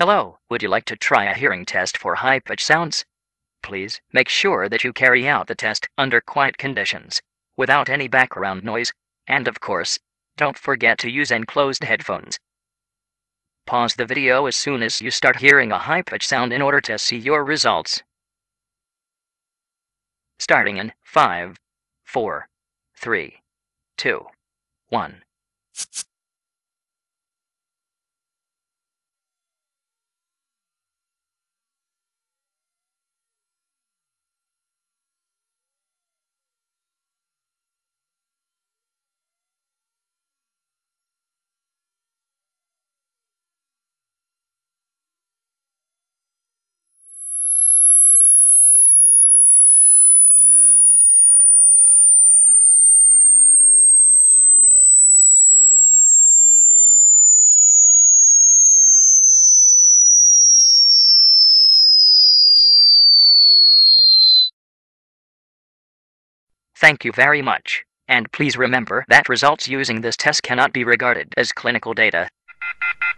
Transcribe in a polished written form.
Hello, would you like to try a hearing test for high-pitched sounds? Please make sure that you carry out the test under quiet conditions, without any background noise, and of course, don't forget to use enclosed headphones. Pause the video as soon as you start hearing a high-pitched sound in order to see your results. Starting in 5, 4, 3, 2, 1. Thank you very much, and please remember that results using this test cannot be regarded as clinical data.